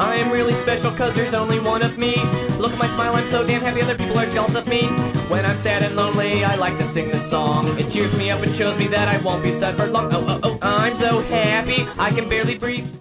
I am really special cause there's only one of me. Look at my smile, I'm so damn happy other people are jealous of me. When I'm sad and lonely, I like to sing this song. It cheers me up and shows me that I won't be sad for long. Oh, oh, oh, I'm so happy, I can barely breathe.